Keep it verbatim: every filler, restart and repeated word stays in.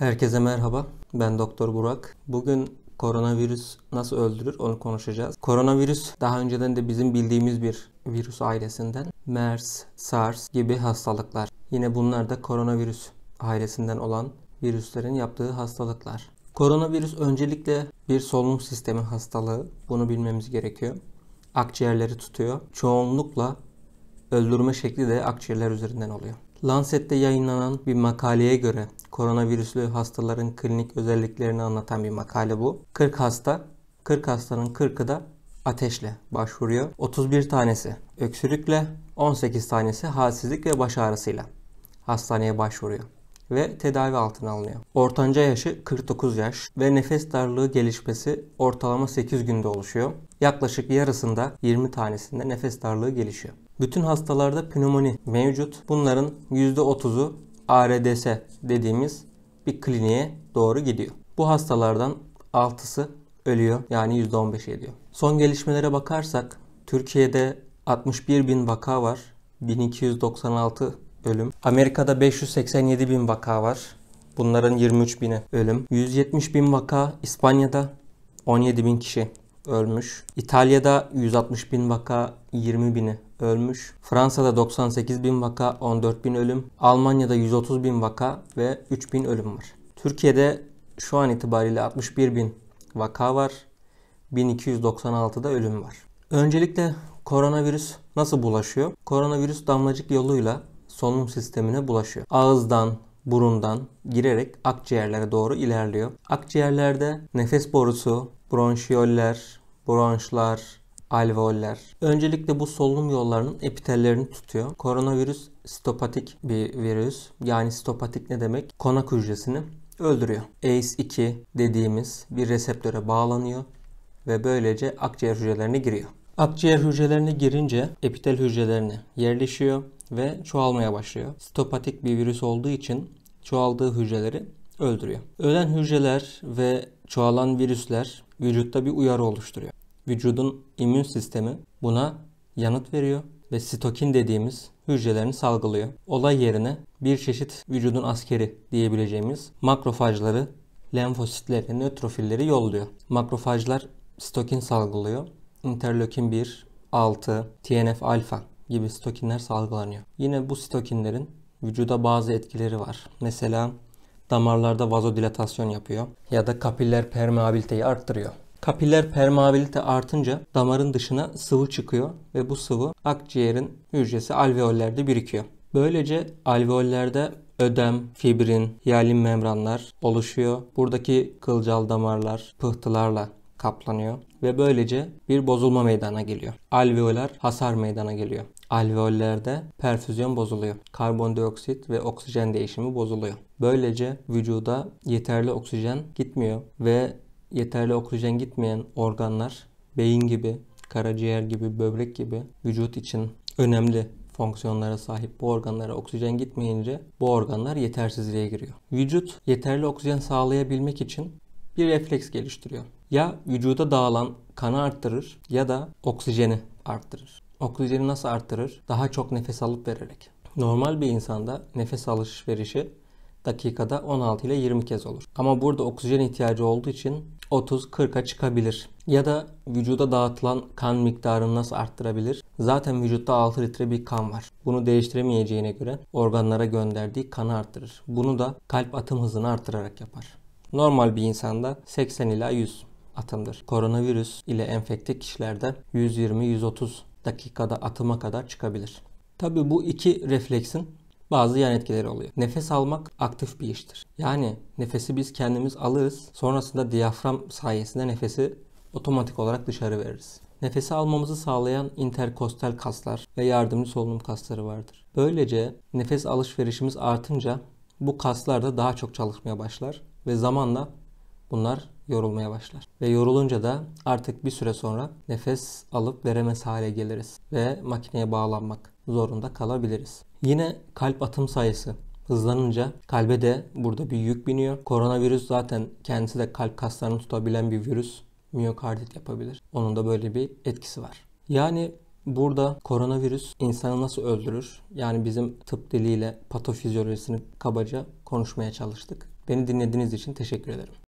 Herkese merhaba. Ben Doktor Burak. Bugün koronavirüs nasıl öldürür onu konuşacağız. Koronavirüs daha önceden de bizim bildiğimiz bir virüs ailesinden. MERS, SARS gibi hastalıklar. Yine bunlar da koronavirüs ailesinden olan virüslerin yaptığı hastalıklar. Koronavirüs öncelikle bir solunum sistemi hastalığı. Bunu bilmemiz gerekiyor. Akciğerleri tutuyor. Çoğunlukla öldürme şekli de akciğerler üzerinden oluyor. Lancet'te yayınlanan bir makaleye göre koronavirüslü hastaların klinik özelliklerini anlatan bir makale bu. kırk hasta, kırk hastanın kırkı da ateşle başvuruyor. otuz bir tanesi öksürükle, on sekiz tanesi halsizlik ve baş ağrısıyla hastaneye başvuruyor ve tedavi altına alınıyor. Ortanca yaşı kırk dokuz yaş ve nefes darlığı gelişmesi ortalama sekiz günde oluşuyor. Yaklaşık yarısında yirmi tanesinde nefes darlığı gelişiyor. Bütün hastalarda pnömoni mevcut. Bunların yüzde otuzu A R D S dediğimiz bir kliniğe doğru gidiyor. Bu hastalardan altısı ölüyor, yani yüzde on beş ediyor. Son gelişmelere bakarsak Türkiye'de altmış bir bin vaka var. bin iki yüz doksan altı ölüm. Amerika'da beş yüz seksen yedi bin vaka var. Bunların yirmi üç bini ölüm. yüz yetmiş bin vaka İspanya'da, on yedi bin kişi ölmüş. İtalya'da yüz altmış bin vaka, yirmi bini ölmüş. Fransa'da doksan sekiz bin vaka, on dört bin ölüm. Almanya'da yüz otuz bin vaka ve üç bin ölüm var. Türkiye'de şu an itibariyle altmış bir bin vaka var. bin iki yüz doksan altıda ölüm var. Öncelikle koronavirüs nasıl bulaşıyor? Koronavirüs damlacık yoluyla solunum sistemine bulaşıyor. Ağızdan, burundan girerek akciğerlere doğru ilerliyor. Akciğerlerde nefes borusu, bronşiyoller, bronşlar, alveoller. Öncelikle bu solunum yollarının epitellerini tutuyor. Koronavirüs sitopatik bir virüs. Yani sitopatik ne demek? Konak hücresini öldürüyor. A C E iki dediğimiz bir reseptöre bağlanıyor ve böylece akciğer hücrelerine giriyor. Akciğer hücrelerine girince epitel hücrelerine yerleşiyor ve çoğalmaya başlıyor. Sitopatik bir virüs olduğu için çoğaldığı hücreleri öldürüyor. Ölen hücreler ve çoğalan virüsler vücutta bir uyarı oluşturuyor. Vücudun immün sistemi buna yanıt veriyor ve sitokin dediğimiz hücrelerini salgılıyor. Olay yerine bir çeşit vücudun askeri diyebileceğimiz makrofajları, lenfositleri, nötrofilleri yolluyor. Makrofajlar sitokin salgılıyor. İnterleukin bir, altı, T N F alfa gibi sitokinler salgılanıyor. Yine bu sitokinlerin vücuda bazı etkileri var. Mesela damarlarda vazodilatasyon yapıyor ya da kapiller permeabiliteyi arttırıyor. Kapiller permeabilite artınca damarın dışına sıvı çıkıyor ve bu sıvı akciğerin hücresi alveollerde birikiyor. Böylece alveollerde ödem, fibrin, hiyalin membranlar oluşuyor. Buradaki kılcal damarlar pıhtılarla kaplanıyor ve böylece bir bozulma meydana geliyor. Alveolar hasar meydana geliyor. Alveollerde perfüzyon bozuluyor. Karbondioksit ve oksijen değişimi bozuluyor. Böylece vücuda yeterli oksijen gitmiyor ve yeterli oksijen gitmeyen organlar beyin gibi, karaciğer gibi, böbrek gibi vücut için önemli fonksiyonlara sahip bu organlara oksijen gitmeyince bu organlar yetersizliğe giriyor. Vücut yeterli oksijen sağlayabilmek için bir refleks geliştiriyor. Ya vücuda dağılan kanı arttırır ya da oksijeni arttırır. Oksijeni nasıl arttırır? Daha çok nefes alıp vererek. Normal bir insanda nefes alışverişi dakikada on altı ile yirmi kez olur. Ama burada oksijen ihtiyacı olduğu için otuz kırka çıkabilir. Ya da vücuda dağıtılan kan miktarını nasıl arttırabilir? Zaten vücutta altı litre bir kan var. Bunu değiştiremeyeceğine göre organlara gönderdiği kanı arttırır. Bunu da kalp atım hızını arttırarak yapar. Normal bir insanda seksen ila yüz atımdır. Koronavirüs ile enfekte kişilerde yüz yirmi yüz otuz dakikada atıma kadar çıkabilir. Tabii bu iki refleksin bazı yan etkileri oluyor. Nefes almak aktif bir iştir. Yani nefesi biz kendimiz alırız. Sonrasında diyafram sayesinde nefesi otomatik olarak dışarı veririz. Nefesi almamızı sağlayan interkostal kaslar ve yardımcı solunum kasları vardır. Böylece nefes alışverişimiz artınca bu kaslar da daha çok çalışmaya başlar ve zamanla bunlar yorulmaya başlar. Ve yorulunca da artık bir süre sonra nefes alıp veremez hale geliriz ve makineye bağlanmak zorunda kalabiliriz. Yine kalp atım sayısı hızlanınca kalbe de burada bir yük biniyor. Koronavirüs zaten kendisi de kalp kaslarını tutabilen bir virüs. Miyokardit yapabilir. Onun da böyle bir etkisi var. Yani burada koronavirüs insanı nasıl öldürür? Yani bizim tıp diliyle patofizyolojisini kabaca konuşmaya çalıştık. Beni dinlediğiniz için teşekkür ederim.